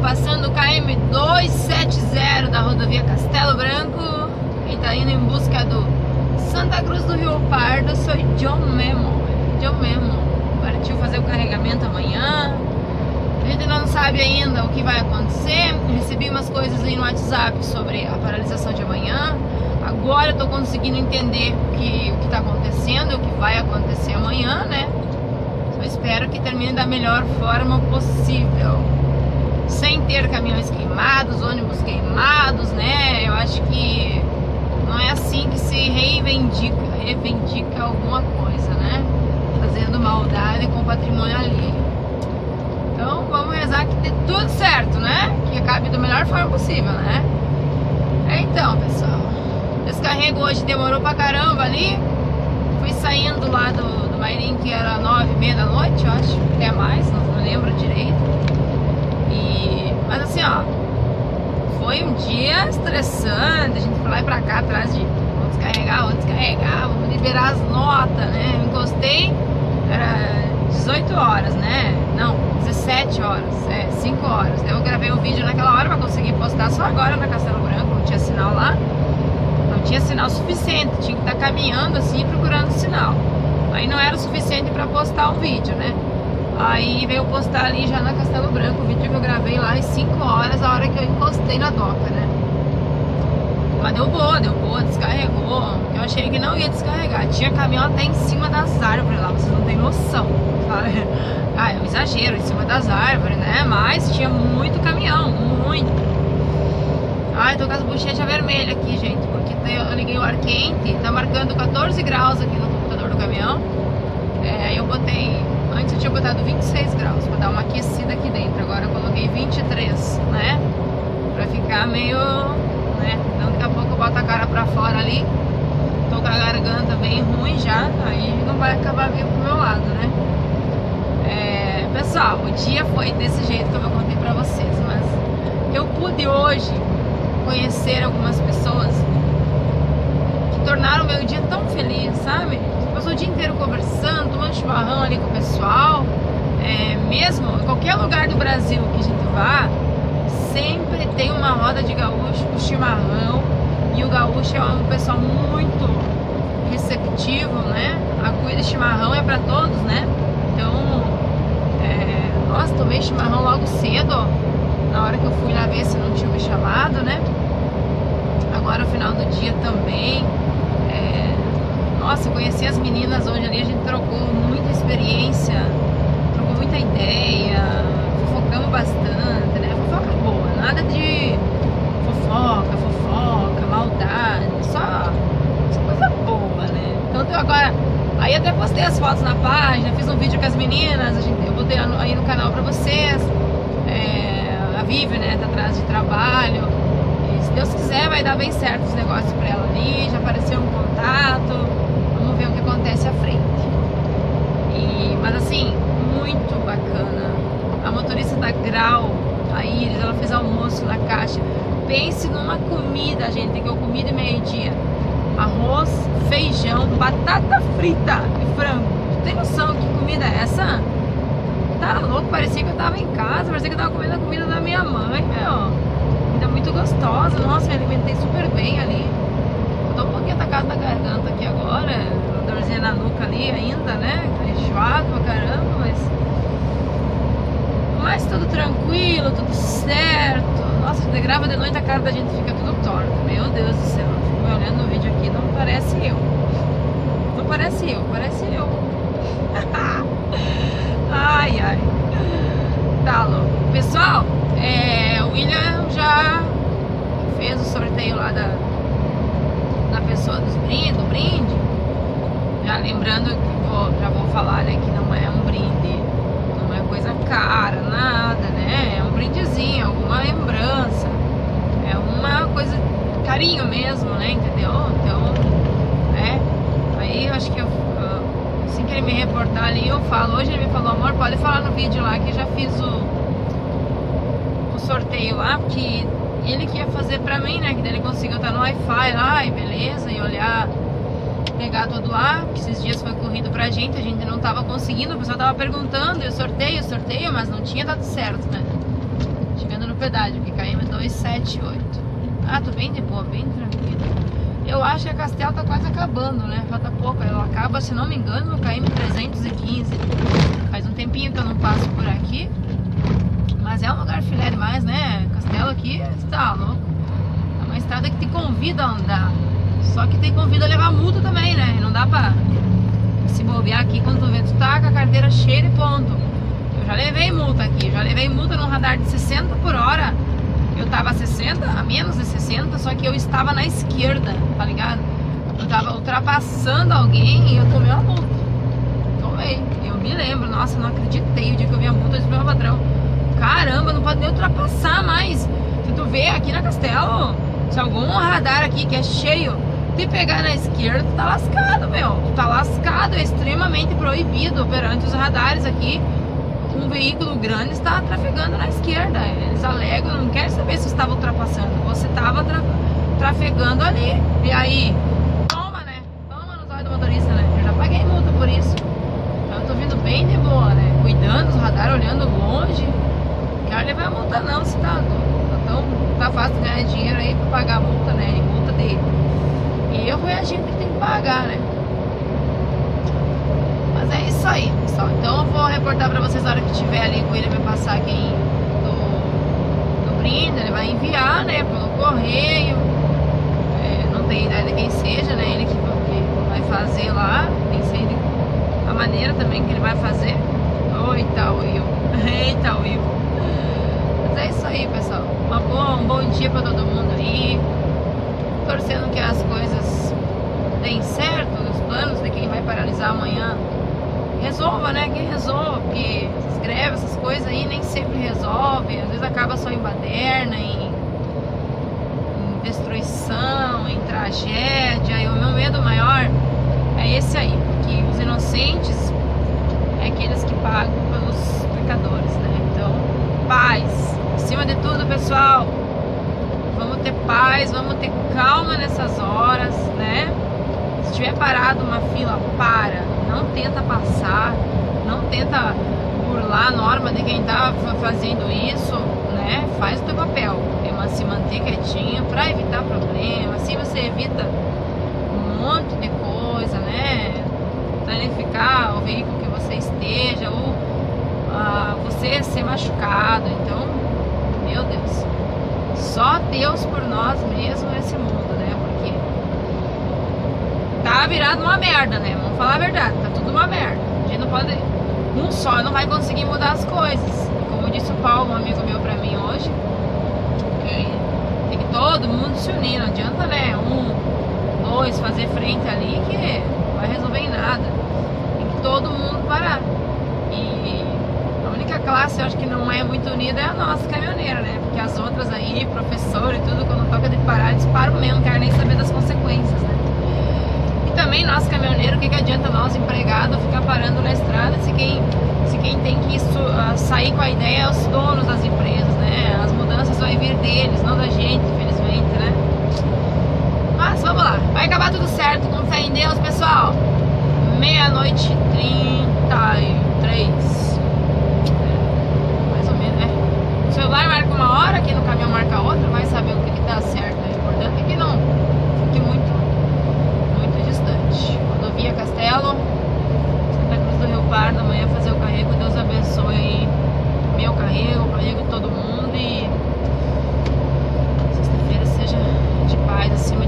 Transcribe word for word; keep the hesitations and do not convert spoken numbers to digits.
passando o K M duzentos e setenta da rodovia Castelo Branco. Quem tá indo em busca do Santa Cruz do Rio Pardo sou John Memo. John Memo partiu fazer o carregamento amanhã. A gente não sabe ainda o que vai acontecer. Recebi umas coisas ali no WhatsApp sobre a paralisação de amanhã. Agora eu tô conseguindo entender o que, o que tá acontecendo, o que vai acontecer amanhã, né? Só espero que termine da melhor forma possível, sem ter caminhões queimados, ônibus queimados, né? Eu acho que não é assim que se reivindica, reivindica alguma coisa, né? Fazendo maldade com o patrimônio alheio. Então vamos rezar que dê tudo certo, né? Que acabe da melhor forma possível, né? Então, pessoal, descarrego hoje demorou pra caramba ali. Fui saindo lá do, do Mairim, que era nove e meia da noite, eu acho, até mais, não me lembro direito. E, mas assim, ó, foi um dia estressante. A gente foi lá e pra cá atrás de vamos descarregar, vamos descarregar, vamos liberar as notas, né? Eu encostei, era dezoito horas, né? Não, dezessete horas, é, cinco horas. Eu gravei um vídeo naquela hora pra conseguir postar só agora na Castelo Branco, não tinha sinal lá. Não tinha sinal suficiente, tinha que estar caminhando assim, procurando sinal. Aí não era o suficiente pra postar o vídeo, né? Aí veio postar ali já na Castelo Branco o vídeo que eu gravei lá às cinco horas, a hora que eu encostei na doca, né? Mas deu boa, deu boa, descarregou. Eu achei que não ia descarregar. Tinha caminhão até em cima das árvores lá, vocês não tem noção, sabe? Ah, é um exagero, em cima das árvores, né? Mas tinha muito caminhão, muito. Ai, tô com as bochechas vermelhas aqui, gente, porque eu liguei o ar quente, tá marcando quatorze graus aqui no computador do caminhão. É, aí eu botei, antes eu tinha botado vinte e seis graus, pra dar uma aquecida aqui dentro. Agora eu coloquei vinte e três, né? Pra ficar meio, né? Então daqui a pouco eu boto a cara pra fora ali. Tô com a garganta bem ruim já, aí não vai acabar vindo pro meu lado, né? É, pessoal, o dia foi desse jeito que eu contei pra vocês, mas eu pude hoje conhecer algumas pessoas que tornaram o meu dia tão feliz, sabe? Passou o dia inteiro conversando, tomando chimarrão ali com o pessoal. É, mesmo em qualquer lugar do Brasil que a gente vá, sempre tem uma roda de gaúcho com chimarrão. E o gaúcho é um pessoal muito receptivo, né? A cuida de chimarrão é pra todos, né? Então, é, nossa, tomei chimarrão logo cedo, ó, na hora que eu fui lá ver se não tinha me chamado, né? Agora no final do dia também. É, nossa, conheci as meninas hoje ali, a gente trocou muita experiência, trocou muita ideia, fofocamos bastante, né? Fofoca boa, nada de fofoca, fofoca, maldade, só, só coisa boa, né? Então eu agora, aí até postei as fotos na página, fiz um vídeo com as meninas, a gente, eu botei aí no canal pra vocês. É, a Vivi, né, tá atrás de trabalho. E se Deus quiser vai dar bem certo os negócios pra ela ali. Já apareceu um contato. Vamos ver o que acontece à frente. E, mas assim, muito bacana. A motorista da Grau, a Iris, ela fez almoço na caixa. Pense numa comida, gente, que eu comi de meio-dia: arroz, feijão, batata frita e frango. Tem noção que comida é essa? Tá louco, parecia que eu tava em casa, parecia que eu tava comendo a comida da minha mãe, meu. Ainda muito gostosa, nossa, me alimentei super bem ali. Eu tô um pouquinho atacado da garganta aqui agora, uma dorzinha na nuca ali ainda, né? Enjoado pra caramba, mas... Mas tudo tranquilo, tudo certo. Nossa, você grava de noite, a cara da gente fica tudo torta. Meu Deus do céu, eu fico me olhando no vídeo aqui, não parece eu. Não parece eu, parece eu. Ai, ai. Tá louco. Pessoal, é, o William já fez o sorteio lá da, da pessoa dos brindes, do brinde. Já lembrando que vou, já vou falar, né, que não é um brinde, não é coisa cara, nada, né? É um brindezinho, alguma lembrança. É uma coisa, carinho mesmo, né? Entendeu? Então, né? Aí eu acho que eu, assim que ele me reportar ali, eu falo. Hoje ele me falou: amor, pode falar no vídeo lá que eu já fiz o, o sorteio lá, porque ele que ia fazer pra mim, né? Que daí ele conseguiu estar no Wi-Fi lá, e beleza, e olhar, pegar tudo lá, porque esses dias foi corrido pra gente, a gente não tava conseguindo, o pessoal tava perguntando, e o sorteio, o sorteio, mas não tinha dado certo, né? Chegando no no pedágio, que K M duzentos e setenta e oito. Ah, tô bem de boa, bem tranquilo. Eu acho que a Castelo tá quase acabando, né? Falta pouco, ela acaba, se não me engano, no K M trezentos e quinze. Faz um tempinho que eu não passo por aqui. Mas é um lugar filé demais, né? Castelo aqui, tá louco. É uma estrada que te convida a andar. Só que te convida a levar multa também, né? Não dá pra se bobear aqui quando tu vê, tu tá com a carteira cheia e ponto. Eu já levei multa aqui, já levei multa num radar de sessenta por hora. Eu tava a sessenta, a menos de sessenta, só que eu estava na esquerda, tá ligado? Eu tava ultrapassando alguém e eu tomei uma multa. Tomei, eu me lembro, nossa, eu não acreditei o dia que eu vi a multa, eu disse pro meu patrão: caramba, não pode nem ultrapassar mais. Se tu vê aqui na Castelo, se algum radar aqui que é cheio te pegar na esquerda, tu tá lascado, meu. Tu tá lascado, é extremamente proibido perante os radares aqui. Um veículo grande está trafegando na esquerda. Eles alegam, não querem saber se você estava ultrapassando. Você estava tra trafegando ali. E aí, toma, né? Toma nos olhos do motorista, né? Eu já paguei multa por isso. Então eu tô vindo bem de boa, né? Cuidando dos radares, olhando longe. Não quero levar a multa não, se tá, então, tá fácil ganhar dinheiro aí pra pagar a multa, né? E multa de erro é a gente que tem que pagar, né? Mas é isso aí, pessoal. Então eu vou reportar pra vocês na hora que tiver ali com ele, vai passar aqui do, do brinde, ele vai enviar, né, pelo correio. É, não tem ideia de quem seja, né, ele que, que vai fazer lá, nem sei de, a maneira também que ele vai fazer. Eita, Will. Eita, Will. Mas é isso aí, pessoal. Uma boa, um bom dia pra todo mundo aí. Torcendo que as coisas deem certo, os planos de quem vai paralisar amanhã resolva, né? Quem resolva, porque essas greves, essas coisas aí nem sempre resolve, às vezes acaba só em baderna, em, em destruição, em tragédia. E o meu medo maior é esse aí, porque os inocentes é aqueles que pagam pelos pecadores, né? Então, paz, acima de tudo, pessoal. Vamos ter paz, vamos ter calma nessas horas, né? Se tiver parado uma fila, para. Não tenta passar, não tenta burlar a norma de quem tá fazendo isso, né? Faz o teu papel, mas se manter quietinho para evitar problema. Assim você evita um monte de coisa, né? Danificar o veículo que você esteja, ou uh, você ser machucado. Então, meu Deus, só Deus por nós mesmos nesse mundo, né? Porque tá virado uma merda, né? Vamos falar a verdade, tá tudo uma merda. A gente não pode, um só não vai conseguir mudar as coisas. Como disse o Paulo, um amigo meu pra mim hoje, que tem que todo mundo se unir. Não adianta, né? Um, dois fazer frente ali que não vai resolver em nada. Tem que todo mundo parar. E a única classe, eu acho que não é muito unida, é a nossa caminhoneira, né? Porque as outras aí, professor e tudo, quando toca de parar, eles param mesmo, não querem nem saber das consequências, né? E também nós caminhoneiros, o que, que adianta nós empregados ficar parando na estrada se quem, se quem tem que isso, uh, sair com a ideia é os donos das empresas, né? As mudanças vão vir deles, não da gente, infelizmente, né? Mas vamos lá, vai acabar tudo certo, com fé em Deus, pessoal. Meia-noite e trinta e três. Mais ou menos, né? O celular marca uma hora, aqui no caminhão marca outra, vai saber o que, que tá certo. O importante é que não fique muito, muito distante. Rodovia Castelo, Santa Cruz do Rio Pardo, amanhã fazer o carrego. Deus abençoe aí meu carrego, o carrego de todo mundo. E sexta-feira seja de paz acima